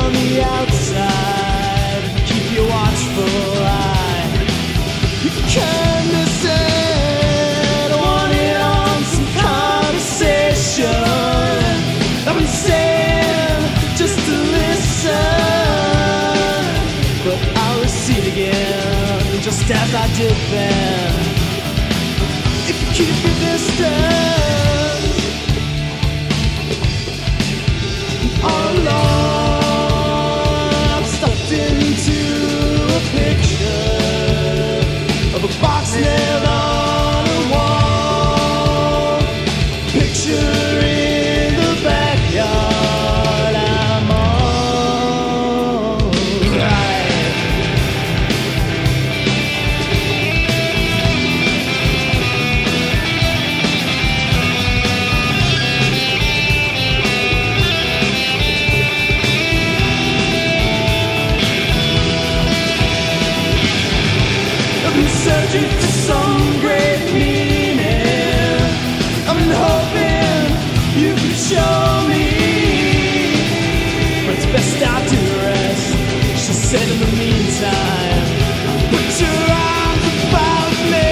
on the outside, keep your watchful eye. You kinda said I wanted on some conversation. I've been saying just to listen, but I'll recede again, just as I did then. If you keep your distance, all along I've stuffed into a picture of a box nailed on a wall. Picture in the backyard, I'm alright. Searching for some great meaning. I'm hoping you can show me, but it's best I do the rest. She said in the meantime, put your arms about me.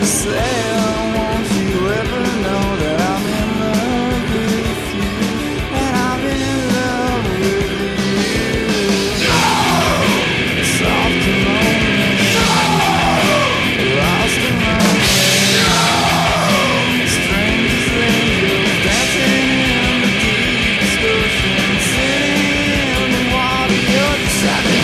sail. Won't you ever know that I'm in love with you, and I'm in love with you. Soft and lonely, lost and lonely, strangers, angels dancing in the deepest ocean, sitting in the water. You're just happy.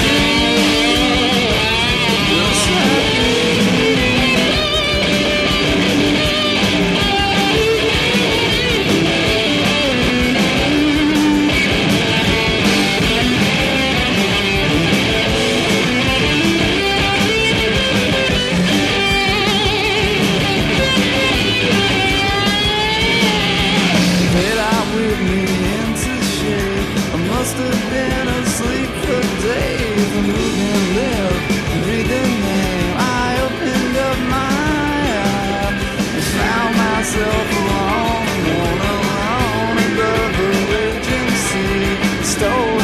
Must have been asleep for days. I'm moving, live, read the name. I opened up my eyes and found myself alone above the raging sea. Stole